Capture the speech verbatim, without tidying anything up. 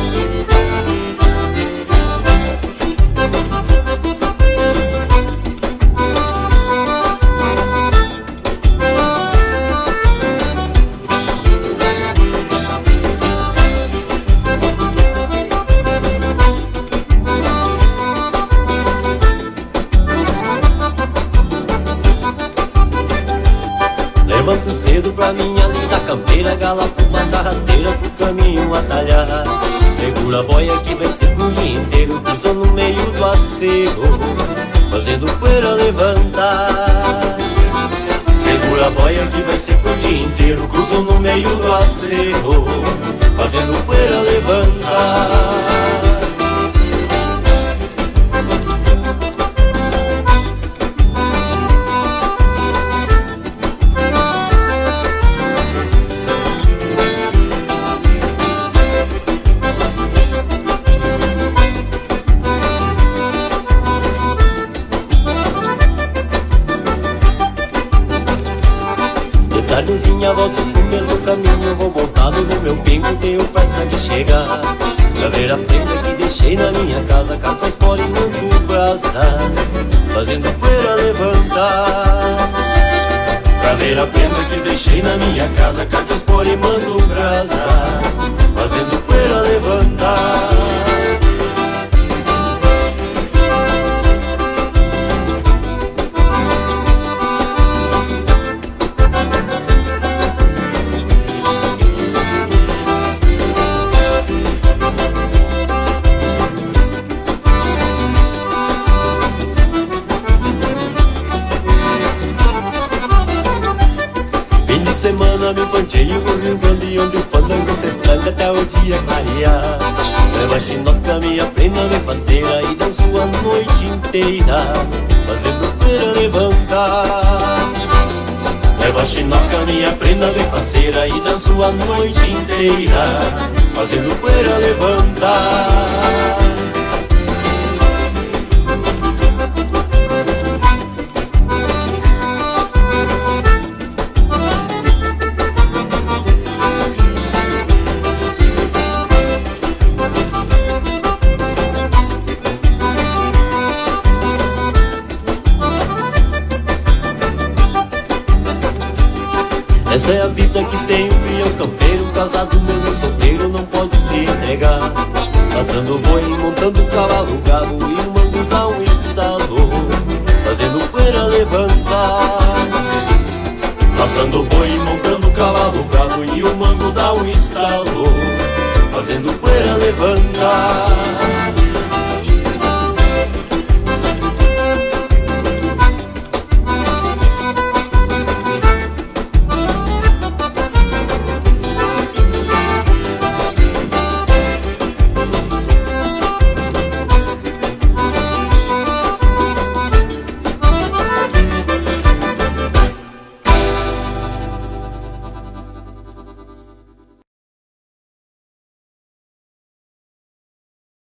Levanto cedo pra minha linda campeira, galopo da rasteira pro caminho atalhar. Segura a boia que vai ser pro dia inteiro, cruzando no meio do acerro, fazendo poeira levantar. Segura a boia que vai ser pro dia inteiro, cruzando no meio do acerro, fazendo poeira levantar. Tardezinha volto pro mesmo caminho, vou montado no meu pingo, tenho pressa de chegar. Pra ver a prenda que deixei na minha casa, cartas pó e manto brasa, fazendo poeira levantar. Pra ver a prenda que deixei na minha casa, cartas pó e manto brasa, fazendo poeira levantar. Semana me panteio no Rio Grande, onde o fandango se espalha até o dia clarear. Leva a chinoca, minha prenda, minha parceira, e danço a noite inteira, fazendo poeira levantar. Leva a chinoca, minha prenda, minha parceira, e danço a noite inteira, fazendo poeira levantar. Essa é a vida que tem o peão campeiro, casado mesmo solteiro, não pode se entregar. Passando boi, montando cavalo, gado, e o mango dá um estalo, fazendo poeira levantar. Passando boi, montando cavalo, gado, e o mango dá um estalo, fazendo poeira levantar.